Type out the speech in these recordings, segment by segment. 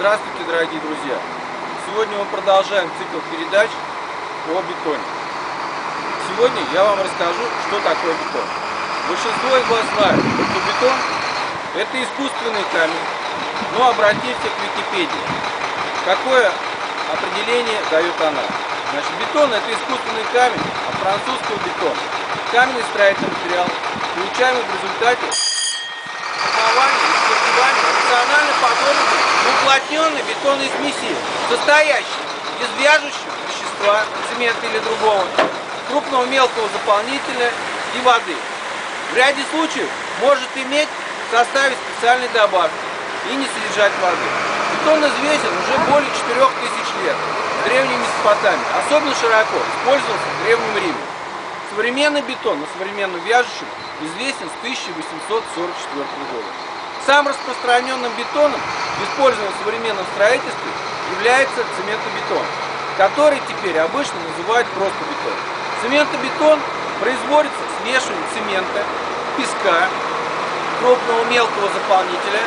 Здравствуйте, дорогие друзья! Сегодня мы продолжаем цикл передач о бетоне. Сегодня я вам расскажу, что такое бетон. Большинство из вас знает, что бетон – это искусственный камень. Но обратитесь к Википедии. Какое определение дает она? Значит, бетон – это искусственный камень, от французского бетон. Каменный строительный материал, получаемый в результате формования и формирования рационально подобной уплотненной бетонной смеси, состоящей из вяжущего вещества, цемента или другого, крупного мелкого заполнителя и воды. В ряде случаев может иметь в составе специальной добавки и не содержать воды. Бетон известен уже более 4000 лет в древней Месопотамии, особенно широко использовался в Древнем Риме. Современный бетон на современном вяжущем известен с 1844 года. Самым распространенным бетоном, используемым в современном строительстве, является цементобетон, который теперь обычно называют просто бетон. Цементобетон производится смешиванием цемента, песка, крупного мелкого заполнителя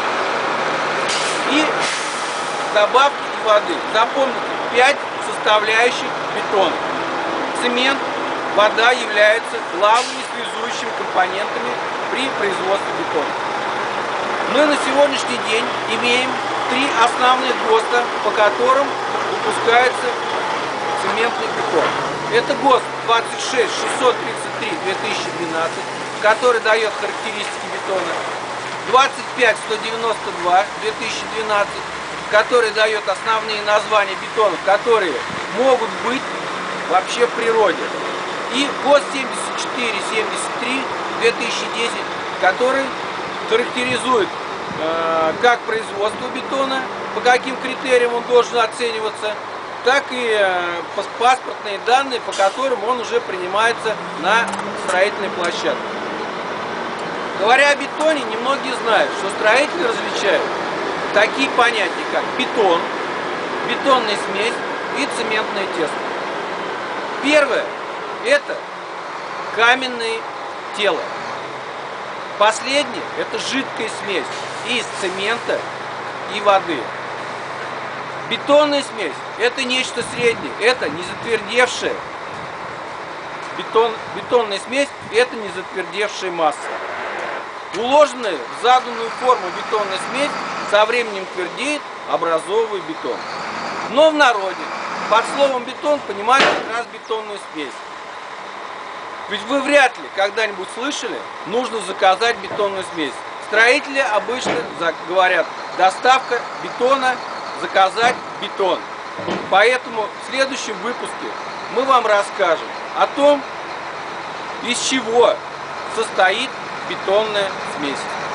и добавки воды. Запомните, 5 составляющих бетона. Цемент, вода являются главными связующими компонентами при производстве бетона. Мы на сегодняшний день имеем 3 основных ГОСТа, по которым выпускается цементный бетон. Это ГОСТ 26633-2012, который дает характеристики бетона, 25192-2012, который дает основные названия бетонов, которые могут быть вообще в природе, и ГОСТ 7473-2010, который характеризует как производство бетона, по каким критериям он должен оцениваться, так и паспортные данные, по которым он уже принимается на строительной площадке. Говоря о бетоне, немногие знают, что строители различают такие понятия, как бетон, бетонная смесь и цементное тесто. Первое – это каменное тело. Последнее – это жидкая смесь из цемента и воды. Бетонная смесь – это нечто среднее, это незатвердевшая. Бетонная смесь – это незатвердевшая масса. Уложенная в заданную форму бетонная смесь со временем твердеет, образовывая бетон. Но в народе под словом бетон понимают как раз бетонную смесь. Ведь вы вряд ли когда-нибудь слышали, нужно заказать бетонную смесь. Строители обычно говорят: доставка бетона, заказать бетон. Поэтому в следующем выпуске мы вам расскажем о том, из чего состоит бетонная смесь.